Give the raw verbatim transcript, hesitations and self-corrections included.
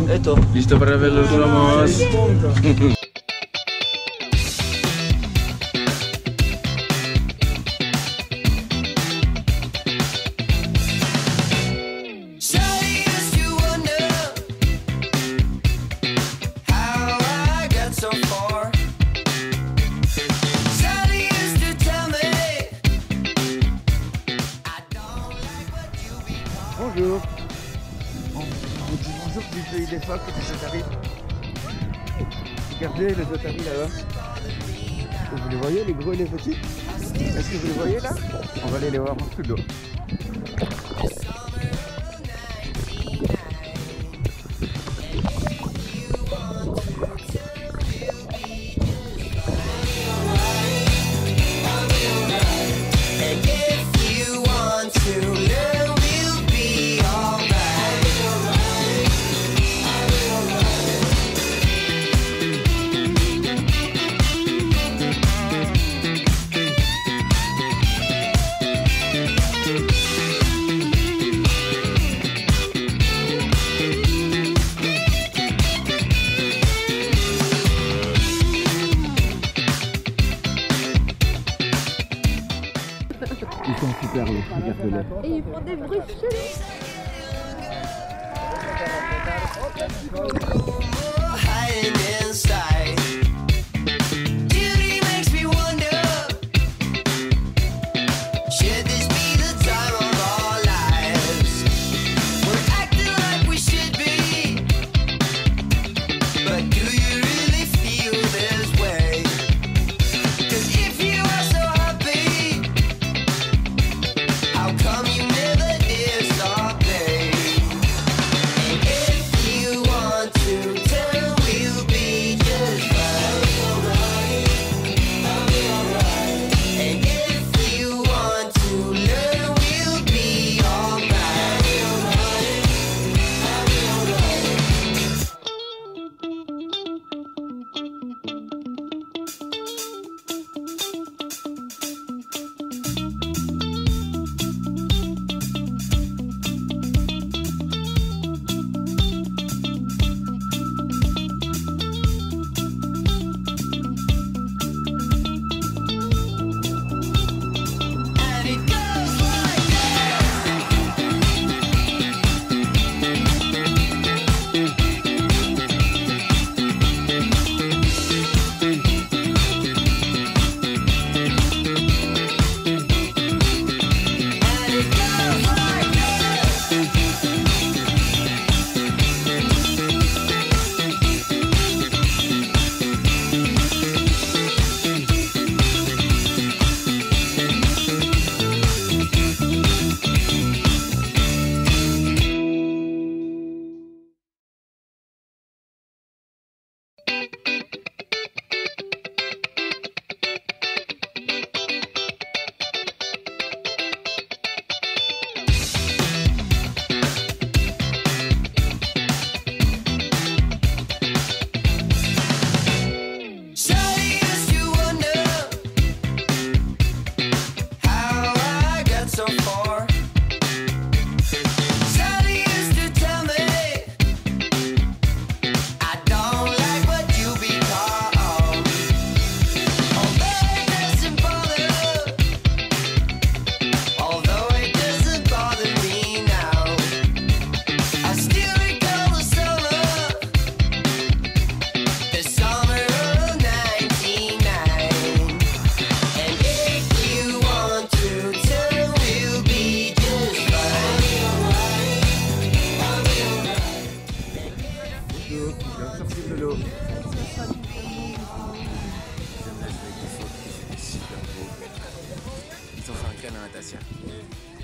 E toi? Listo para ver los lomos. Bonjour. On vous dit bonjour du pays des phoques et des otaries. Regardez les otaries là-bas. Vous les voyez, les gros et les petits? Est-ce que vous les voyez là? On va aller les voir en dessous de l'eau. Ils sont super les regardez-les. Et ils font des bruits chelous. Ils ont fait un câlin à Tassia.